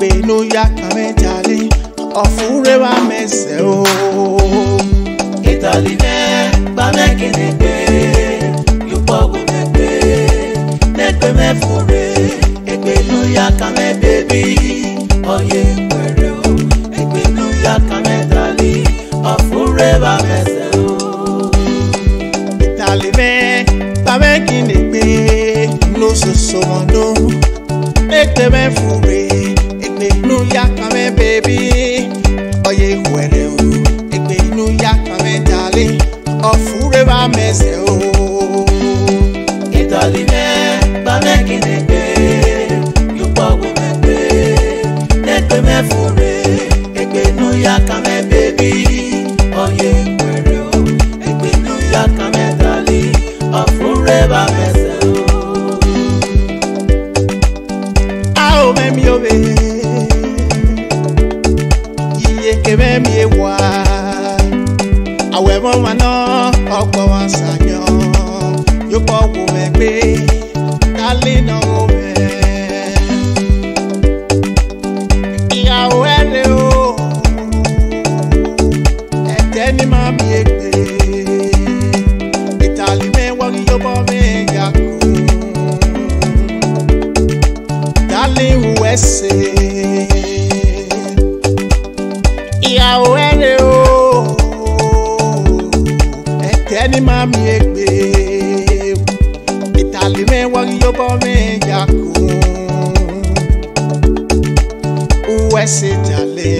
no ya kame jale ofure wa mese o Edarlin-mwen ba me kinegbe yupo go megbe negbe me fure egbe no ya kame baby oye kwere o egbe no ya kame dali ofure wa mese o Edarlin-mwen ba me kinegbe no so mondo egbe me fure egbe no ya kame baby oye kwere o egbe no ya kame dali ofure wa mese o Edarlin-mwen ba me kinegbe yupo go megbe negbe me fure egbe no ya kame baby oye kwere o egbe no ya kame dali ofure wa mese o ao me mi obe iye ke me mi ewa awe mo wa no ogbo wa sanyo yo po wo me gbe dali no wo me iya o ere o eteni ma mi egbe Edarlin-mwen wo yo bo me ya ko USA iya o ere o eteni ma mi egbe Edarlin-mwen wo yo bo me ya ko USA jale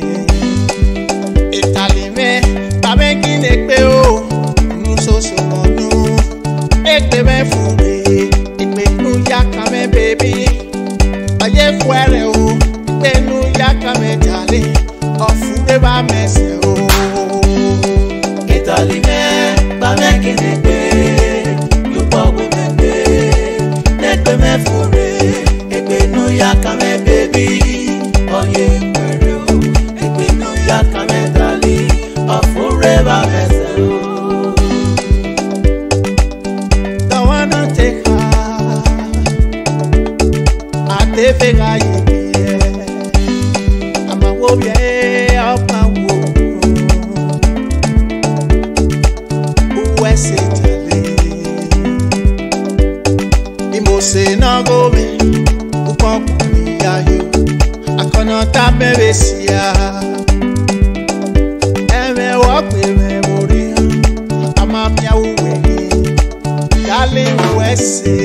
Edarlin-mwen ba me kinegbe o so monu egbe me fure egbe nu ya kame baby oye kwere o penu ya kame jale ofure ba mese o Edarlin-mwen ba me kinegbe yupo go megbe negbe me fure egbe no ya kame baby oye kwere o egbe no ya kame dali ofure ba mese o don't wanna take her ate fega ye ama wo bia apa wo USA jale imose na go me ukon kuni ayo akona ta beresia eme wo pe me mori ama mia wo we Edarlin-mwen USA